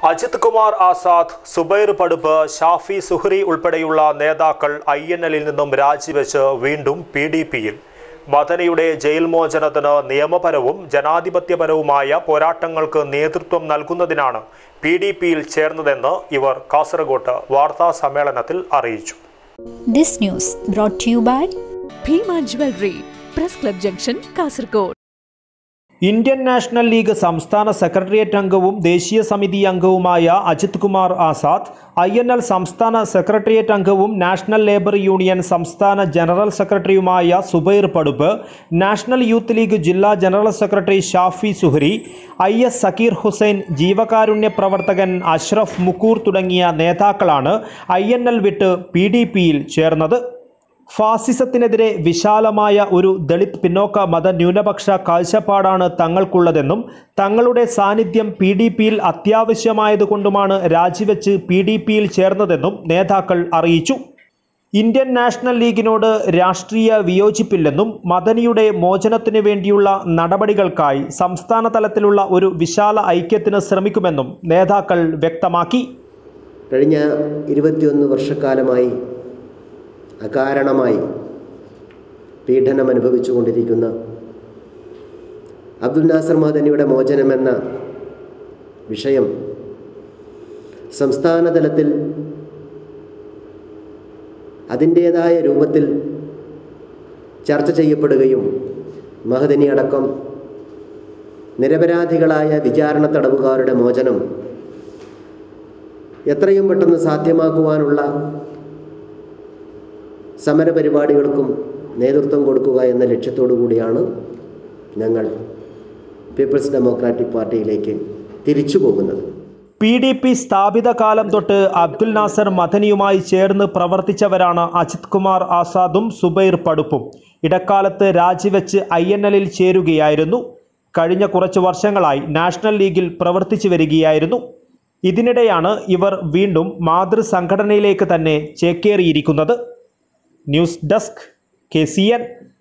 അജിത് കുമാർ ആസാദ്, സുബൈർ പടുപ്പ്, ഷാഫി സുഹ്രി ഉൾപ്പെടെയുള്ള നേതാക്കൾ INL-ൽ നിന്നും രാജിവെച്ച് വീണ്ടും PDP-യിൽ. മദനിയുടെ ജയിൽ മോചനത്തിന് നിയമപരവും ജനാധിപത്യപരവുമായ പോരാട്ടങ്ങൾക്ക് നേതൃത്വം നൽകുന്നതിനാണ് PDP-യിൽ ചേർന്നതെന്ന് ഇവർ കാസർഗോഡ് വാർത്താ സമ്മേളനത്തിൽ അറിയിച്ചു. This news brought to you by Bhima Jewelry, Press Club Junction, Kasaragod. Indian National League സംസ്ഥാന സെക്രട്ടേറിയറ്റ് അംഗവും ദേശീയ സമിതി അംഗവുമായ അജിത് കുമാർ ആസാദ്, INL സംസ്ഥാന സെക്രട്ടേറിയറ്റ് അംഗവും നാഷണൽ ലേബർ യൂണിയൻ സംസ്ഥാന ജനറൽ സെക്രട്ടറിയുമായ Zubair Paduppu, National Youth League ജില്ലാ general secretary Shafi Suhri, IS Zakir Hussain, ജീവകാരുണ്യ പ്രവർത്തകൻ അഷ്റഫ് മുക്കൂർ തുടങ്ങിയ നേതാക്കളാണ് INL വിട്ട് PDP-യിൽ ചേർന്നത്. ഫാസിസത്തിനെതിരെ വിശാലമായ ഒരു ദളിത് പിന്നോക്ക മത ന്യൂനപക്ഷ കാഴ്ചപ്പാടാണ് തങ്ങൾക്കുള്ളതെന്നും തങ്ങളുടെ സാന്നിധ്യം PDP-യിൽ അത്യാവശ്യമായതുകൊണ്ടുമാണ് രാജിവെച്ച് PDP-യിൽ ചേർന്നതെന്നും നേതാക്കൾ അറിയിച്ചു. ഇന്ത്യൻ നാഷണൽ ലീഗിനോട് രാഷ്ട്രീയ വിയോജിപ്പില്ലെന്നും മദനിയുടെ മോചനത്തിനു വേണ്ടിയുള്ള നടപടികൾക്കായി സംസ്ഥാന തലത്തിലുള്ള ഒരു വിശാല ഐക്യത്തിന് ശ്രമിക്കുമെന്നും നേതാക്കൾ വ്യക്തമാക്കി. കഴിഞ്ഞ 21 വർഷക്കാലമായി അകാരണമായി പീഡനം അനുഭവിച്ചുകൊണ്ടിരിക്കുന്ന അബ്ദുൽ നാസർ മദനിയുടെ മോചനമെന്ന വിഷയം സംസ്ഥാന തലത്തിൽ അതിൻ്റേതായ രൂപത്തിൽ ചർച്ച ചെയ്യപ്പെടുകയും മഹദനി അടക്കം നിരപരാധികളായ വിചാരണ തടവുകാരുടെ മോചനം എത്രയും പെട്ടെന്ന് സാധ്യമാക്കുവാനുള്ള സമരപരിപാടികൾക്കും നേതൃത്വം കൊടുക്കുക എന്ന ലക്ഷ്യത്തോടു കൂടിയാണ് ഞങ്ങൾ പീപ്പിൾസ് ഡെമോക്രാറ്റിക് പാർട്ടിയിലേക്ക് തിരിച്ചു പോകുന്നത്. PDP സ്ഥാപിത കാലം തൊട്ട് അബ്ദുൽ നാസർ മദനിയുമായി ചേർന്ന് പ്രവർത്തിച്ചവരാണ് അജിത് കുമാർ ആസാദും സുബൈർ പടുപ്പും. ഇടക്കാലത്ത് രാജിവെച്ച് INL-ൽ ചേരുകയായിരുന്നു. കഴിഞ്ഞ കുറച്ച് വർഷങ്ങളായി നാഷണൽ ലീഗിൽ പ്രവർത്തിച്ചു വരികയായിരുന്നു. ഇതിനിടെയാണ് ഇവർ വീണ്ടും മാതൃസംഘടനയിലേക്ക് തന്നെ ചേക്കേറിയിരിക്കുന്നത്. News desk KCN.